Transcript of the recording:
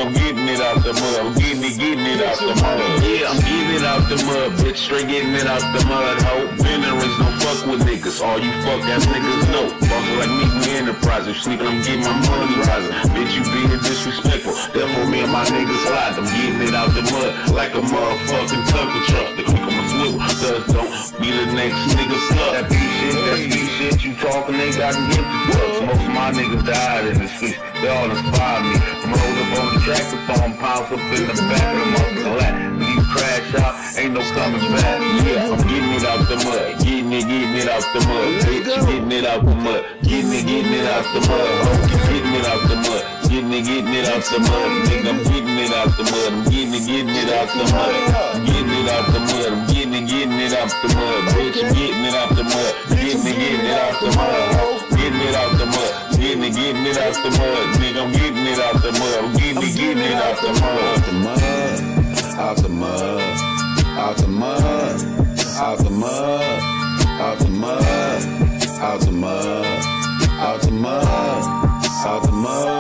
I'm getting it out the mud. I'm getting it out the mud. Yeah, I'm getting it out the mud, bitch. Straight getting it out the mud, ho. Veterans don't fuck with niggas. All you fuck ass niggas know. Fuckers like me, we enterprising. Sneaking, I'm getting my money rising. Bitch, you being disrespectful. Therefore, me and my niggas slide. I'm getting it out the mud like a motherfucking tucker truck. The quick on my swivel. Thus don't be the next nigga stuck. That beat shit, you talking, they got empty drugs. Most of my niggas died in the streets. They all inspired me. I'm rolled up on the track with throwing pounds up in the back of the motherfucking lap. When you crash out, ain't no coming back. Yeah, I'm getting it out the mud. Getting it out the mud. Bitch, getting it out the mud. Getting it out the mud. Getting it out the mud. Getting it out the mud. Nigga, I'm getting it out the mud. I'm getting it out the mud. I'm getting it out the mud. I'm getting it out the mud. Bitch, I'm getting it out the mud. Getting it out the mud. Getting it out the mud. Getting it out the mud. Nigga, I'm getting it out the mud. I'm getting it out the mud. Out the mud. Out the mud. Out the mud. Out the mud. Out the mud. Out the mud. Out the mud.